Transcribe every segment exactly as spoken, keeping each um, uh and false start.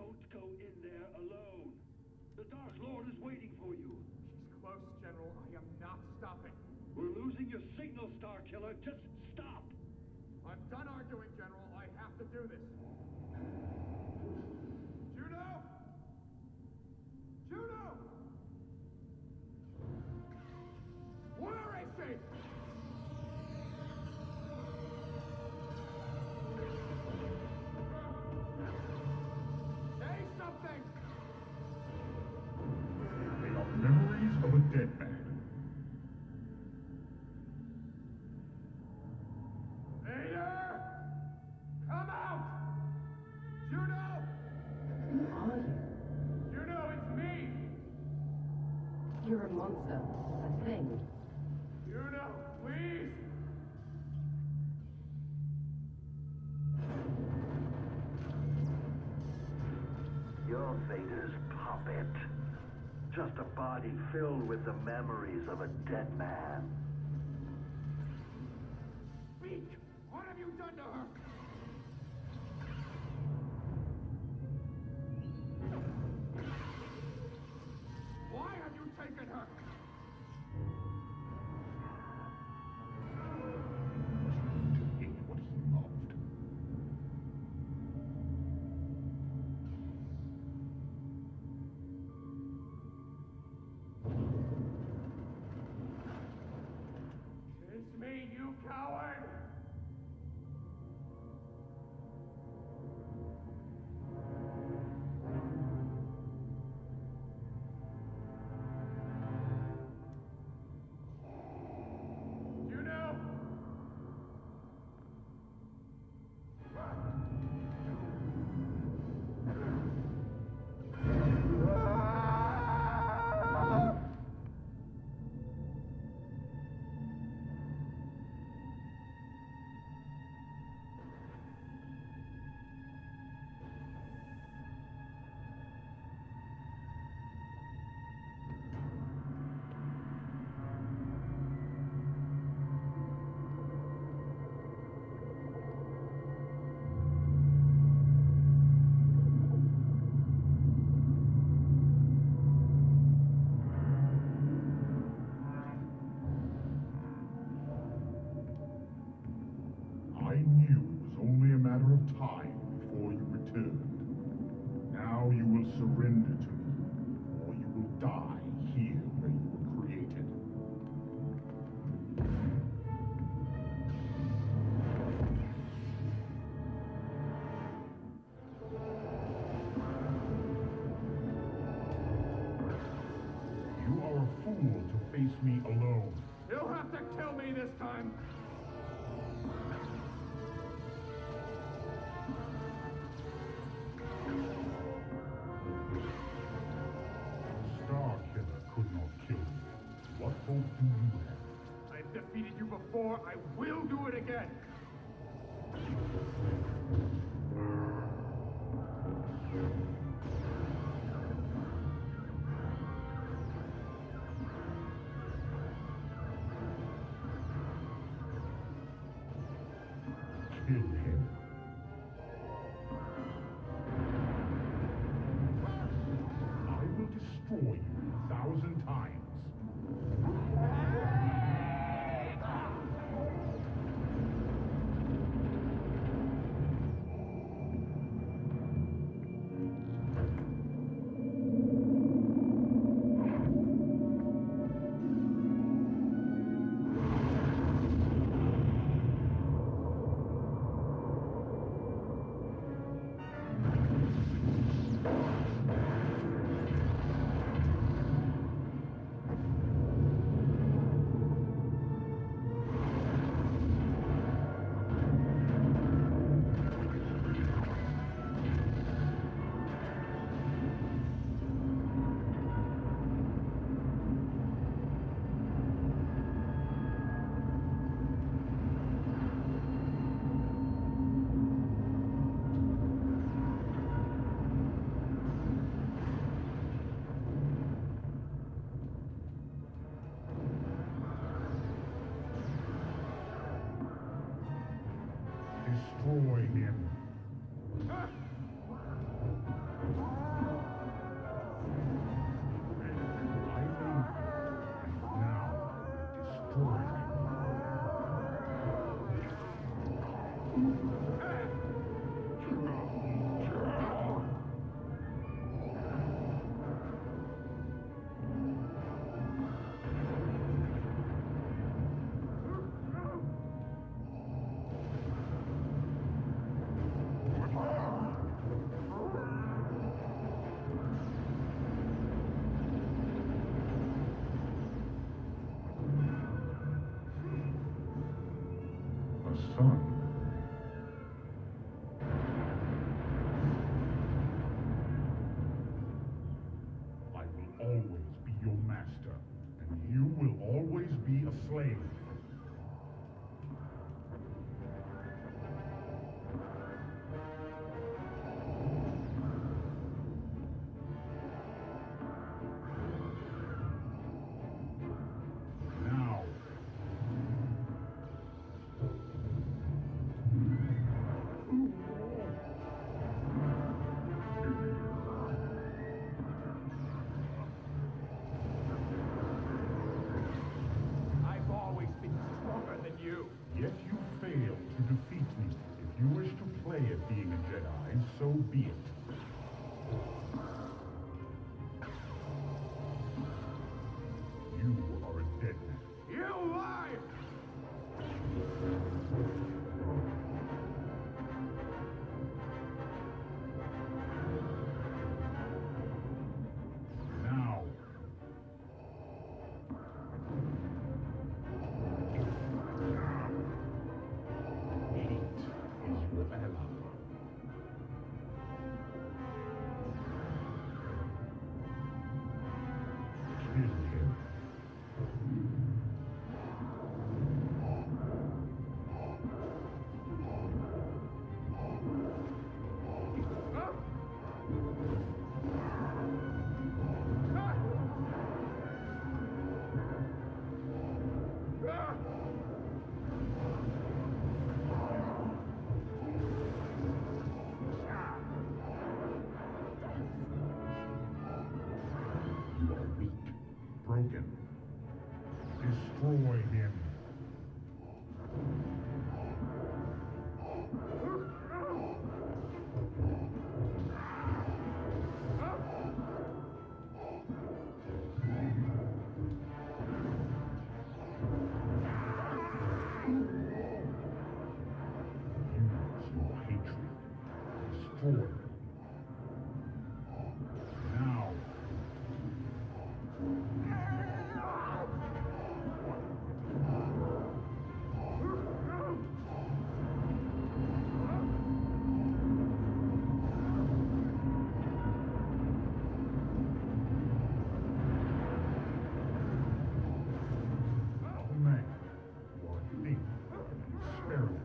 Don't go in there alone. The Dark Lord is waiting for you. She's close, General. I am not stopping. We're losing your signal, Star Killer. Just stop. I'm done arguing, General. I have to do this. Juno! Juno! Where is she? Say something! They are memories of a dead man. Vader! Come out! Juno! Who are you? Juno, it's me! You're a monster. A thing. Juno, please! You're Vader's puppet. Just a body filled with the memories of a dead man. Speak! What have you done to her? Why have you taken her? To hate what he loved. It's me, you coward! Juno! I knew it was only a matter of time before you returned. Now you will surrender to me, or you will die here where you were created. You are a fool to face me alone. You'll have to kill me this time! Star Killer could not kill me. What hope do you have? I've defeated you before, I will do it again! Kill him. I will destroy you a thousand times. son. I will always be your master, and you will always be a slave. Now. I've always been stronger than you. Yet you failed to defeat me. If you wish to play at being a Jedi, so be it. You are a dead man. You lie! Now. Hate is your ally. Kill him. You are weak, broken. Destroy him. Use your hatred. Destroy. Now. Oh man, you are a thief, an experiment.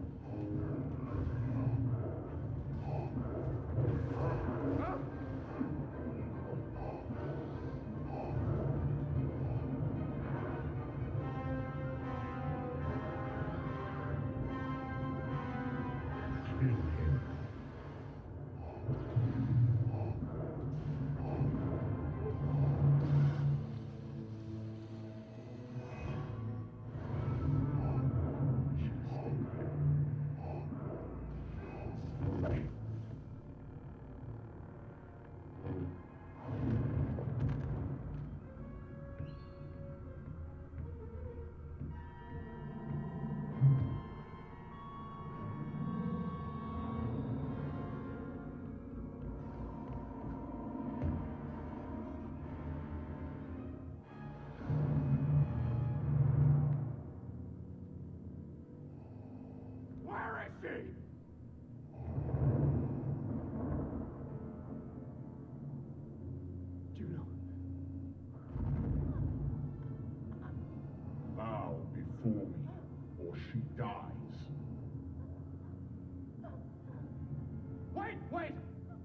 Kill him. Where is she? Juno. Bow before me, or she dies. Wait, wait!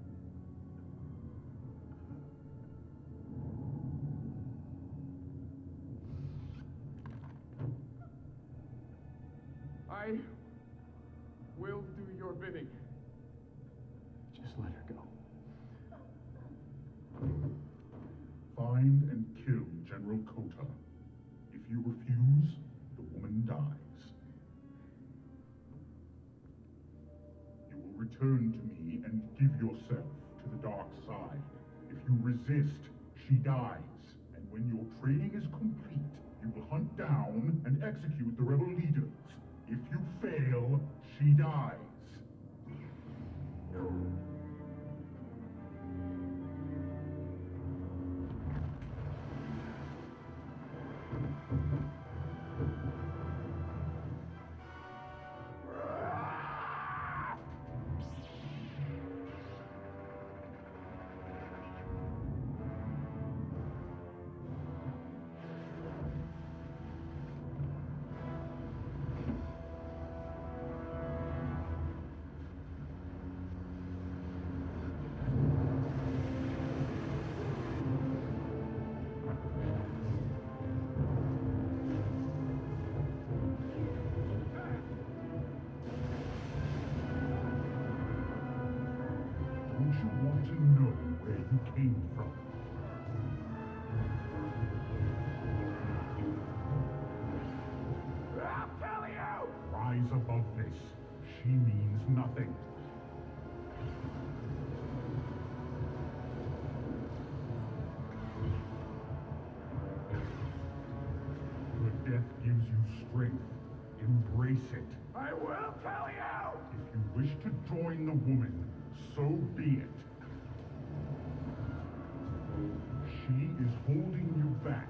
I will do your bidding. Just let her go. Find and kill General Kota. If you refuse, the woman dies. You will return to me and give yourself to the dark side. If you resist, she dies. And when your training is complete, you will hunt down and execute the rebel leaders. If you fail, she dies. gives you strength, embrace it. I will tell you! If you wish to join the woman, so be it. She is holding you back.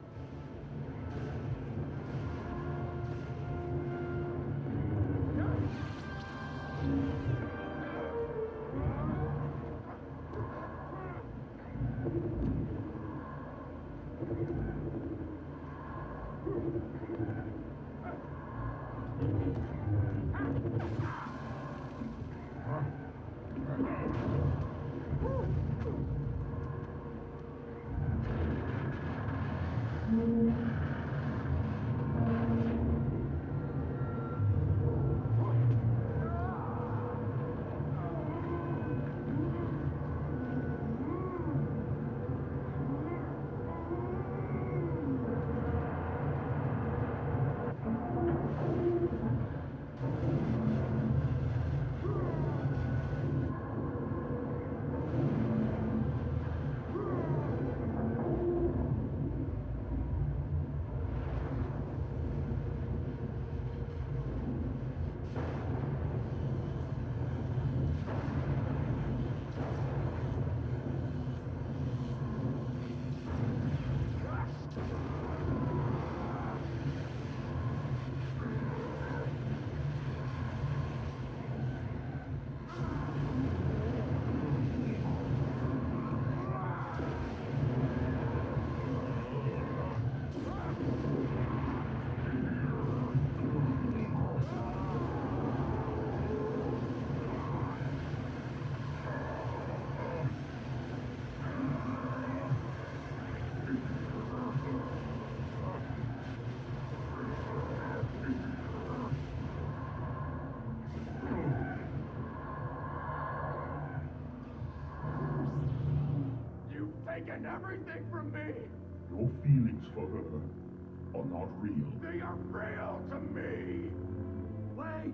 Taken everything from me! Your feelings for her are not real. They are real to me! Wait!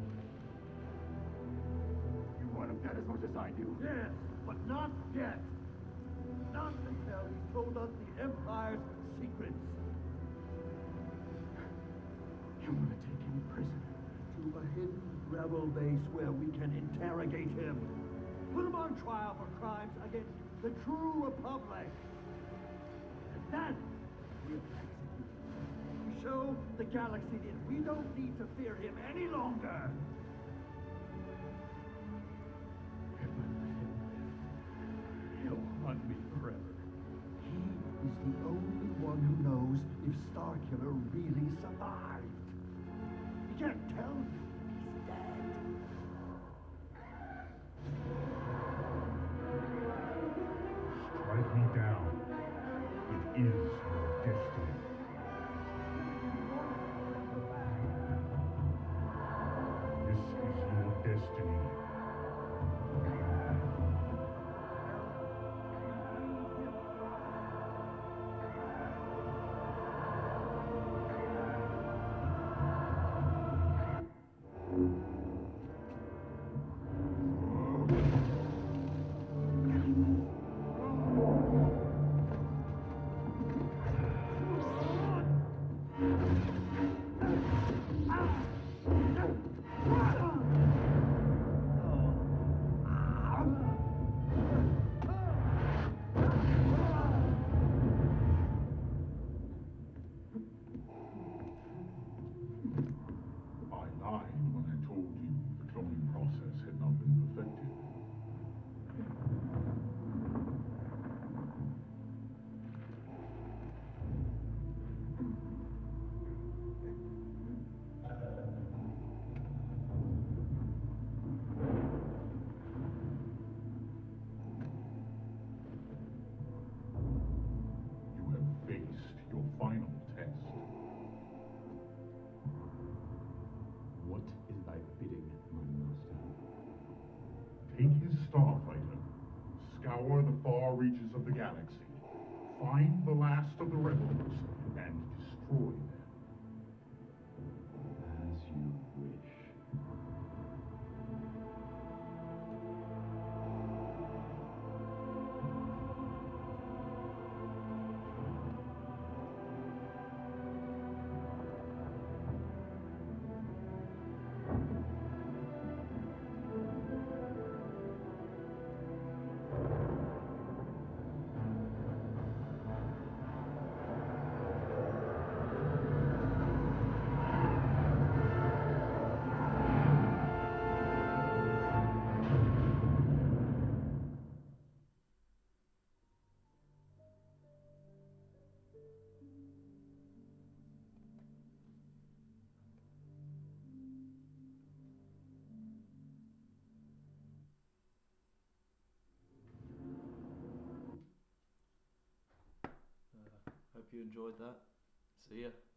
You want him dead as much as I do? Yes, but not yet. Not until he told us the Empire's secrets. You want to take him prisoner? To a hidden rebel base where we can interrogate him. Put him on trial for crimes against the true Republic. And then we'll execute him. To show the galaxy that we don't need to fear him any longer. If I let him live, he'll hunt me forever. He is the only one who knows if Starkiller really survived. He can't tell you he's dead. Strike me down. It is your destiny. This is your destiny. Scour the far reaches of the galaxy, find the last of the rebels, and destroy them. As you wish. you enjoyed that. See ya.